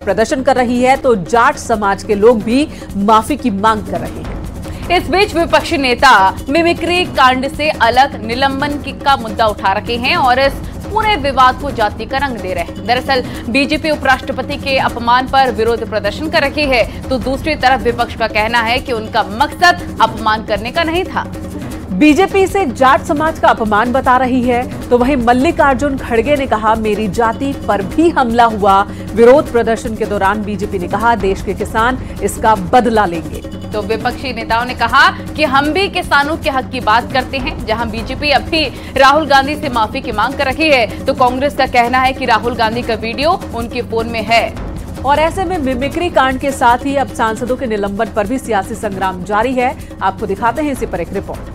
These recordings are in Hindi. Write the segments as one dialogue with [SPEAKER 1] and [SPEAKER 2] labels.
[SPEAKER 1] प्रदर्शन कर रही है तो जाट समाज के लोग भी माफी की मांग कर रहे हैं।
[SPEAKER 2] इस बीच विपक्षी नेता मिमिक्री कांड से अलग निलंबन का मुद्दा उठा रखे हैं और इस पूरे विवाद को जाति का रंग दे रहे हैं। दरअसल बीजेपी उपराष्ट्रपति के अपमान पर विरोध प्रदर्शन कर रही है, तो दूसरी तरफ विपक्ष का कहना है कि उनका मकसद अपमान करने का नहीं था।
[SPEAKER 1] बीजेपी इसे जाट समाज का अपमान बता रही है, तो वहीं मल्लिकार्जुन खड़गे ने कहा मेरी जाति पर भी हमला हुआ। विरोध प्रदर्शन के दौरान बीजेपी ने कहा देश के किसान इसका बदला लेंगे।
[SPEAKER 2] तो विपक्षी नेताओं ने कहा कि हम भी किसानों के हक की बात करते हैं। जहां बीजेपी अब भी राहुल गांधी से माफी की मांग कर रही है, तो कांग्रेस का कहना है कि राहुल गांधी का वीडियो उनके फोन में है।
[SPEAKER 1] और ऐसे में मिमिक्री कांड के साथ ही अब सांसदों के निलंबन पर भी सियासी संग्राम जारी है। आपको दिखाते हैं इसी पर एक रिपोर्ट।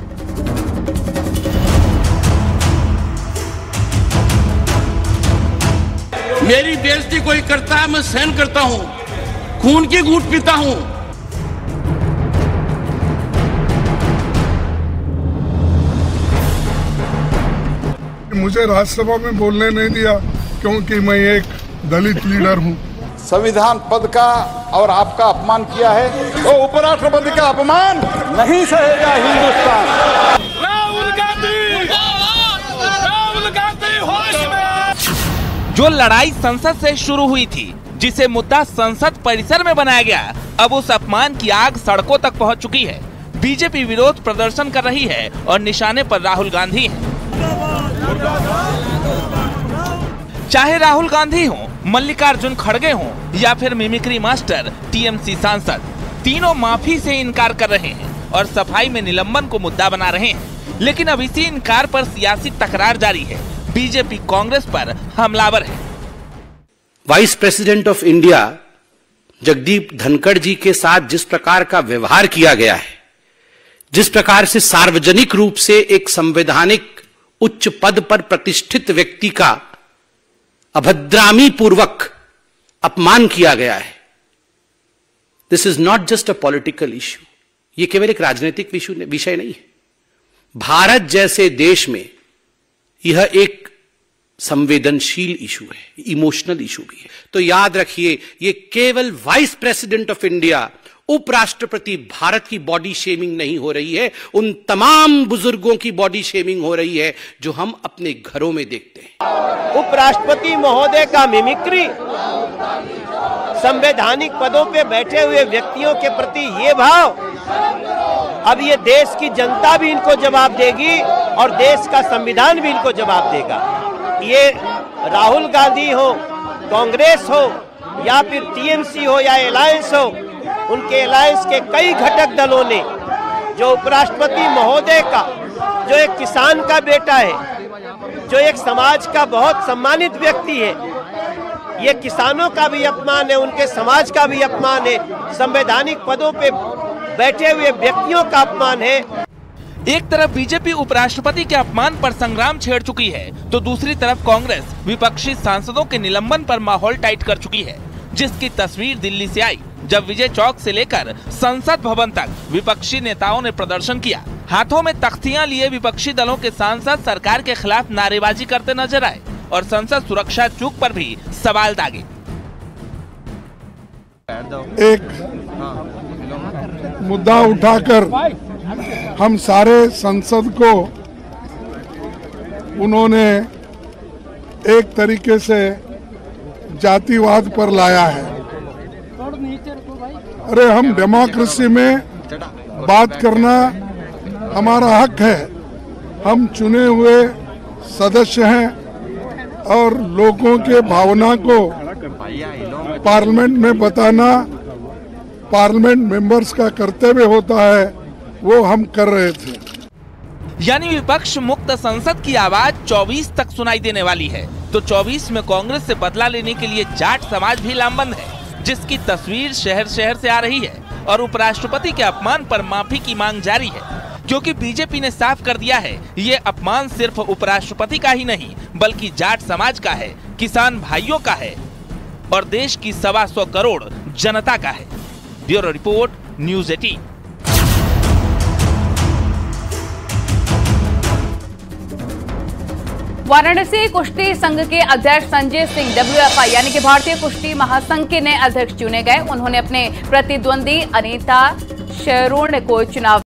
[SPEAKER 3] मेरी बेइज्जती कोई करता है, मैं सहन करता हूं, खून की घूंट पीता हूं।
[SPEAKER 4] मुझे राज्यसभा में बोलने नहीं दिया क्योंकि मैं एक दलित लीडर हूं।
[SPEAKER 5] संविधान पद का और आपका अपमान किया है, तो उपराष्ट्रपति का अपमान नहीं सहेगा हिंदुस्तान।
[SPEAKER 3] राहुल गांधी, राहुल गांधी होश में।
[SPEAKER 6] जो लड़ाई संसद से शुरू हुई थी, जिसे मुद्दा संसद परिसर में बनाया गया, अब उस अपमान की आग सड़कों तक पहुंच चुकी है। बीजेपी विरोध प्रदर्शन कर रही है और निशाने पर राहुल गांधी हैं। चाहे राहुल गांधी हो, मल्लिकार्जुन खड़गे हो या फिर मिमिक्री मास्टर टीएमसी सांसद, तीनों माफी से इनकार कर रहे हैं और सफाई में निलंबन को मुद्दा बना रहे हैं। लेकिन अब इसी इनकार पर सियासी तकरार जारी है। बीजेपी कांग्रेस पर हमलावर है।
[SPEAKER 7] Vice president of India Jagdeep Dhankhar ji के साथ जिस प्रकार का व्यवहार किया गया है, जिस प्रकार से सार्वजनिक रूप से एक संवैधानिक उच्च पद पर प्रतिष्ठित व्यक्ति का अभद्रामी पूर्वक अपमान किया गया है, this is not just a political issue. यह केवल एक राजनीतिक विषय नहीं है। भारत जैसे देश में यह एक संवेदनशील इशू है, इमोशनल इशू भी है। तो याद रखिए, यह केवल वाइस प्रेसिडेंट ऑफ इंडिया, उपराष्ट्रपति भारत की बॉडी शेमिंग नहीं हो रही है, उन तमाम बुजुर्गों की बॉडी शेमिंग हो रही है जो हम अपने घरों में देखते हैं।
[SPEAKER 8] उपराष्ट्रपति महोदय का मिमिक्री, संवैधानिक पदों पे बैठे हुए व्यक्तियों के प्रति ये भाव, अब ये देश की जनता भी इनको जवाब देगी और देश का संविधान भी इनको जवाब देगा। ये राहुल गांधी हो, कांग्रेस हो या फिर टीएमसी हो या अलायंस हो, उनके अलायंस के कई घटक दलों ने जो उपराष्ट्रपति महोदय का, जो एक किसान का बेटा है, जो एक समाज का बहुत सम्मानित व्यक्ति है, ये किसानों का भी अपमान है, उनके समाज का भी अपमान है, संवैधानिक पदों पे बैठे हुए व्यक्तियों का अपमान है।
[SPEAKER 6] एक तरफ बीजेपी उपराष्ट्रपति के अपमान पर संग्राम छेड़ चुकी है, तो दूसरी तरफ कांग्रेस विपक्षी सांसदों के निलंबन पर माहौल टाइट कर चुकी है, जिसकी तस्वीर दिल्ली से आई, जब विजय चौक से लेकर संसद भवन तक विपक्षी नेताओं ने प्रदर्शन किया। हाथों में तख्तियां लिए विपक्षी दलों के सांसद सरकार के खिलाफ नारेबाजी करते नजर आए और संसद सुरक्षा चूक पर भी सवाल दागे।
[SPEAKER 4] एक मुद्दा उठाकर हम सारे संसद को उन्होंने एक तरीके से जातिवाद पर लाया है। अरे, हम डेमोक्रेसी में बात करना हमारा हक है। हम चुने हुए सदस्य हैं और लोगों के भावना को पार्लियामेंट में बताना पार्लियामेंट मेंबर्स का कर्तव्य होता है, वो हम कर रहे थे।
[SPEAKER 6] यानी विपक्ष मुक्त संसद की आवाज 24 तक सुनाई देने वाली है, तो 24 में कांग्रेस से बदला लेने के लिए जाट समाज भी लामबंद है, जिसकी तस्वीर शहर शहर से आ रही है और उपराष्ट्रपति के अपमान पर माफी की मांग जारी है, क्योंकि बीजेपी ने साफ कर दिया है ये अपमान सिर्फ उपराष्ट्रपति का ही नहीं बल्कि जाट समाज का है, किसान भाइयों का है और देश की 125 करोड़ जनता का है। Bureau report, news 18।
[SPEAKER 2] वाराणसी कुश्ती संघ के अध्यक्ष संजय सिंह WFI यानी कि भारतीय कुश्ती महासंघ के नए अध्यक्ष चुने गए। उन्होंने अपने प्रतिद्वंदी अनीता शेरून को चुनाव